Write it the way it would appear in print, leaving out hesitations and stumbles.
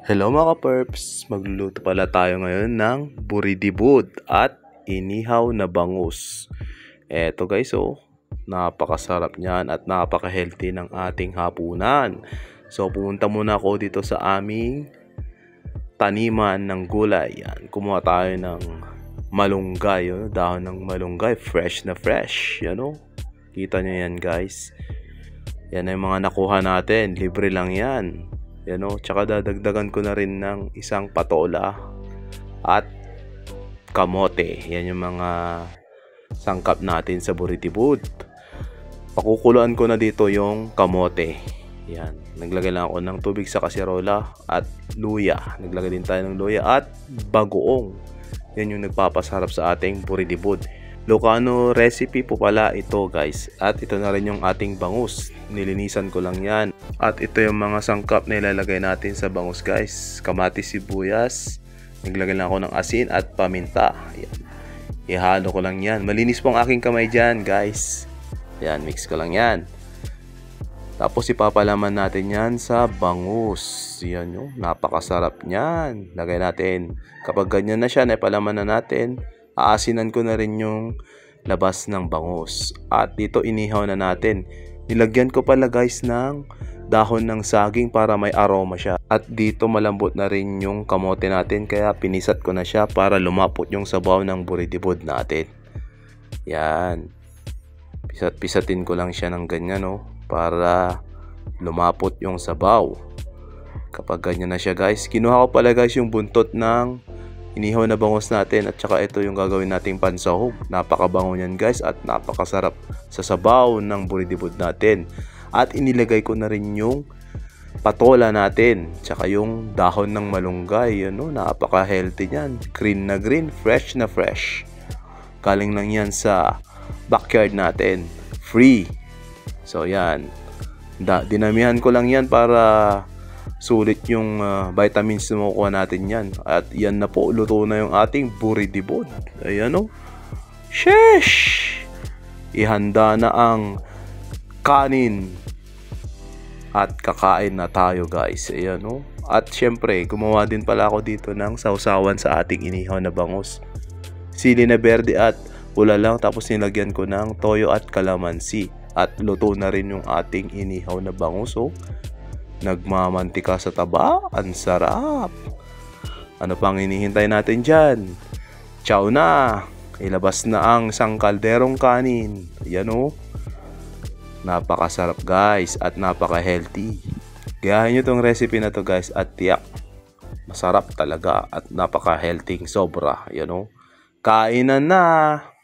Hello mga ka-perps! Magluluto pala tayo ngayon ng buridibud at inihaw na bangus. Eto guys, napakasarap niyan at napaka-healthy ng ating hapunan. So pumunta muna ako dito sa aming taniman ng gulay. Yan, kumuha tayo ng malunggay, dahon ng malunggay, fresh na fresh. Yan, kita nyo yan guys. Yan ay mga nakuha natin, libre lang yan. Yan tsaka dadagdagan ko na rin ng isang patola at kamote. Yan yung mga sangkap natin sa buridibud. Pakukuluan ko na dito yung kamote. Yan, naglagay lang ako ng tubig sa kaserola at luya. Naglagay din tayo ng luya at bagoong. Yan yung nagpapasarap sa ating buridibud. Ilocano recipe po pala ito guys. At ito na rin yung ating bangus. Nilinisan ko lang yan. At ito yung mga sangkap na ilalagay natin sa bangus guys. Kamatis, sibuyas. Naglagay lang ako ng asin at paminta. Ayan. Ihalo ko lang yan. Malinis po ang aking kamay dyan guys. Ayan, mix ko lang yan. Tapos ipapalaman natin yan sa bangus. Yan yung napakasarap nyan. Lagay natin. Kapag ganyan na siya, naipalaman na natin. Aasinan ko na rin yung labas ng bangus. At dito inihaw na natin. Nilagyan ko pala guys ng dahon ng saging para may aroma siya. At dito malambot na rin yung kamote natin. Kaya pinisat ko na siya para lumapot yung sabaw ng buridibud natin. Yan. Pisatin ko lang siya ng ganyan para lumapot yung sabaw. Kapag ganyan na siya guys. Kinuha ko pala guys yung buntot ng inihaw na bangus natin at saka ito yung gagawin nating pansahog. Napakabango niyan guys at napakasarap sa sabaw ng buridibud natin. At inilagay ko na rin yung patola natin tsaka yung dahon ng malunggay. Napaka-healthy niyan. Green na green, fresh na fresh. Galing lang yan sa backyard natin. Free. So yan. Dinamihan ko lang yan para sulit yung vitamins na makukuha natin yan. At yan na po, luto na yung ating buridibud. Ayan Sheesh! Ihanda na ang kanin. At kakain na tayo guys. Ayan At syempre, gumawa din pala ako dito ng sausawan sa ating inihaw na bangus. Sili na berde at pula lang. Tapos nilagyan ko ng toyo at kalamansi. At luto na rin yung ating inihaw na bangus. Nagmamantika sa taba. Ang sarap. Ano pang hinihintay natin dyan? Ciao na. Ilabas na ang isang kalderong kanin. Ayan napakasarap guys. At napaka-healthy. Gayahin nyo tong recipe na to guys. At tiyak. Masarap talaga. At napaka-healthy. Sobra. Ayan Kainan na.